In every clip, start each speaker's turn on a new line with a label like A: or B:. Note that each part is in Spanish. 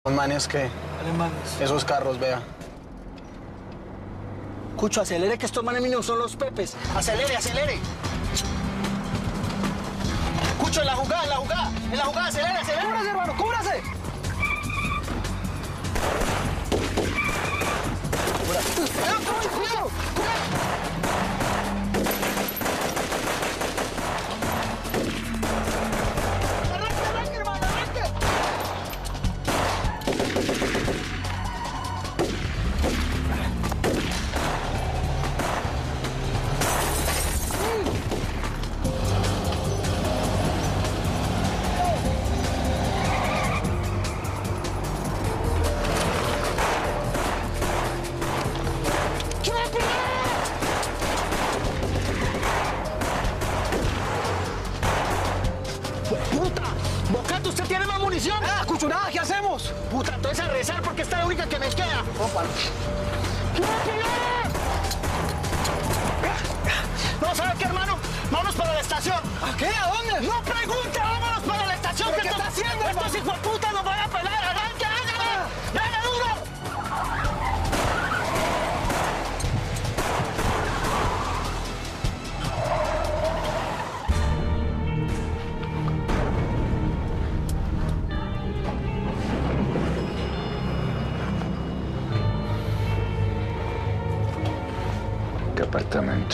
A: Los manes que...
B: Alemanes.
A: Esos carros, vea.
B: Cucho, acelere que estos manes míos son los Pepes. Acelere, acelere. Cucho, en la jugada, acelere, acelere. ¡Cúbrase, hermano, cúbrase! ¡Cuidado! ¡Arranque, hermano, arranque! ¡Puta! ¡Bocato, usted tiene más munición! ¡Ah, cuchurada! ¿Qué hacemos? Puta, entonces a rezar porque esta es la única que me queda. ¡Opa! No, ¿sabe qué, hermano? Vámonos para la estación. ¿A qué? ¿A dónde? ¡No pregunte! ¡Vámonos para la estación! ¿Qué está haciendo, hermano? Estos hijos de puta nos van a pelar. ¡Arranque, hágale! ¡Dale duro!
C: ¿Qué apartamento?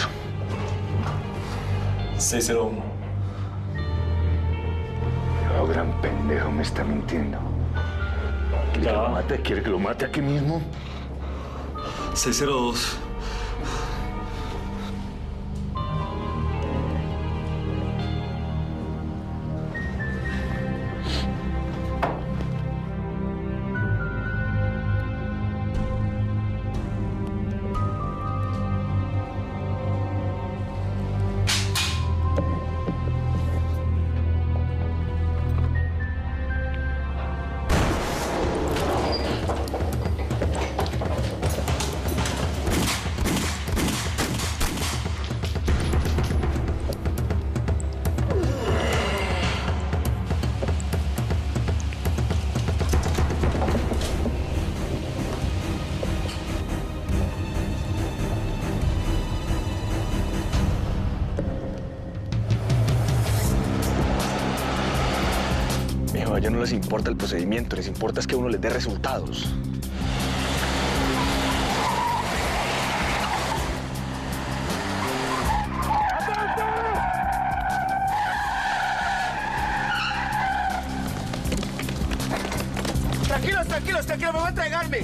D: 601.
C: Oh, gran pendejo, me está mintiendo. ¿Quiere que lo mate? ¿Quiere que lo mate aquí mismo?
D: 602.
A: A ellos no les importa el procedimiento, les importa es que uno les dé resultados.
B: Tranquilos, me voy a entregarme.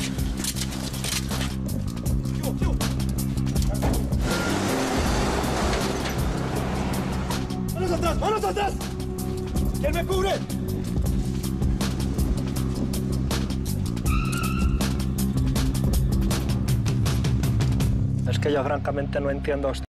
B: ¡Manos atrás! ¿Quién me cubre?
E: Es que yo francamente no entiendo